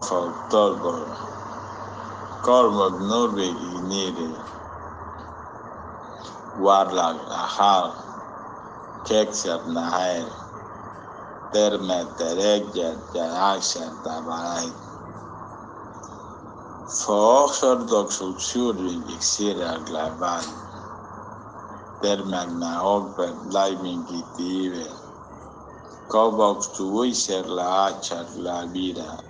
Fautorgor, Cormod Norvegi Warlag Ahal, Kexer Naher, Dermet Deregger, Jaraxer Dabarai, Foxer Doxuxuring, Xera Glaval, Dermet Naogber, Living Gitive, Kobox to Wisher La Achar La Vida,